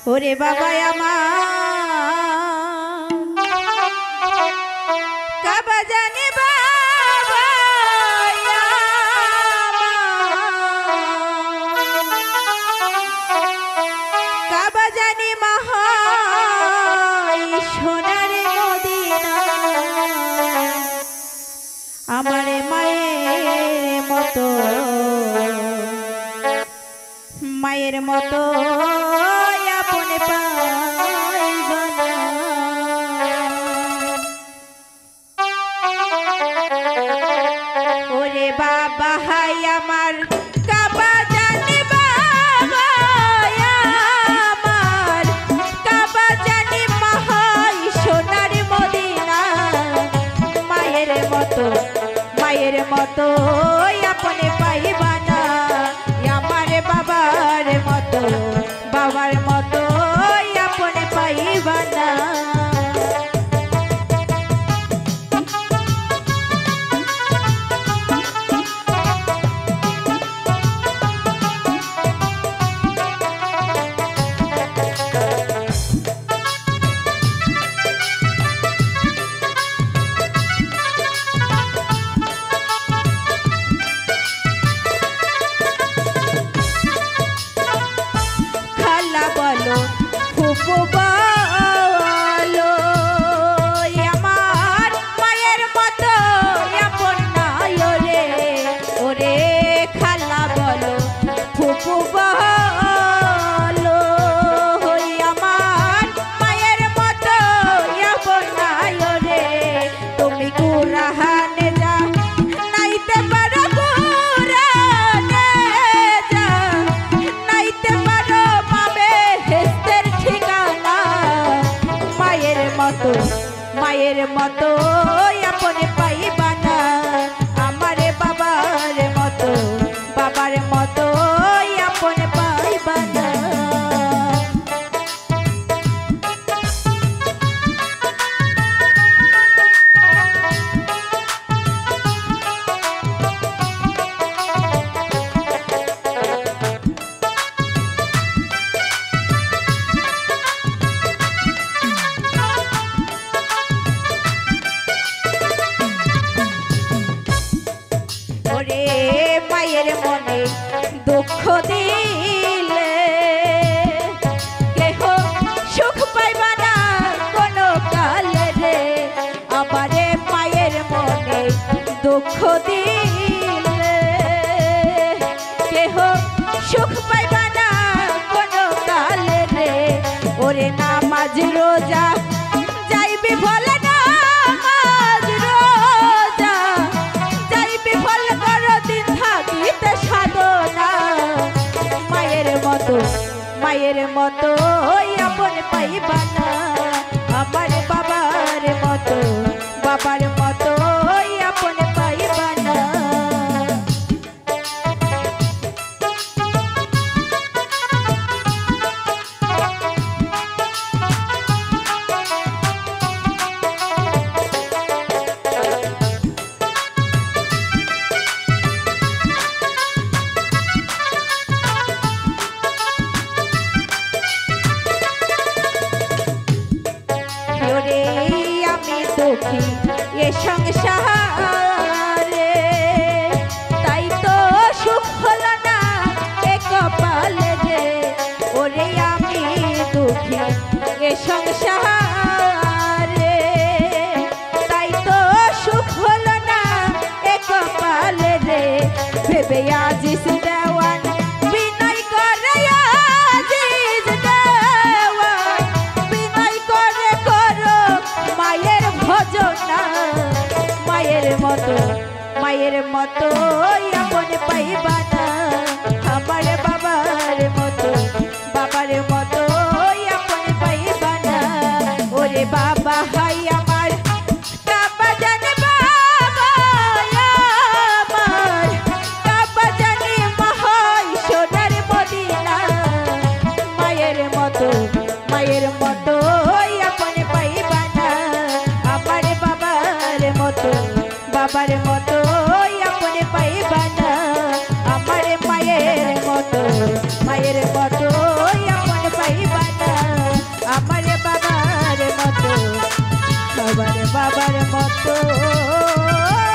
ওরে বাবা আমার কাবা জানি বাবা কাবা জানি মাহাই সোনার মদিনা আমার মায়ের মতো আপনে পাইবা না। ওরে বাবা হাই আমার কাবা জানি বাবা আমার কাবা জানি মাহাই সোনার মদিনা মায়ের মতো আপনে পাইবা না। আমার বাবার মতো আপনে পাইবা না। বলো আমার মায়ের মতো আপন নাই রে ওরে খালা বলো ফুপু বলো আমার মায়ের মতো আপন নাই রে তুমি কুরাহানে যা নাইতে পারো কুরাহানে যা নাইতে পারো পাবে হেস্তের ঠিকানা মায়ের মতো আপনে পাইবা না। আমার বাবার মতো আপনে পাইবা না। মায়ের মনে দুঃখ দিলে কেহ সুখ পাইবা না কোনো কালে রে আমারে মায়ের মনে দুঃখ দিলে কেহ সুখ পাইবা না কোনো কালে রে ওরে নামাজ রোজা যাইবি ভোলে মায়ের মতো আপন পাইবা না। আমার বাবার মতো আপন পাইবা না। আমি দুঃখী এ সংসারে তাই তো সুখ হলো না এ কপালে রে ওরে আমি দুঃখী এ সংসারে তাই তো সুখ হলো না এ কপালে রে ভেবে আজিস দেওয়ান বিনয় করে আজিস দেওয়ান বিনয় করে করো মায়ের ভজনা মায়ের মতো আপনে পাইবা না। আমার বাবার মতো আপনে পাইবা না। ওরে বাবা হাই আমার কাবা জানি বাবা আমার কাবা জানি মাহাই সোনার মদিনা মায়ের মতো আপনে পাইবা না। আমার বাবার মতো আপনে পাইবা না। বাবার মতো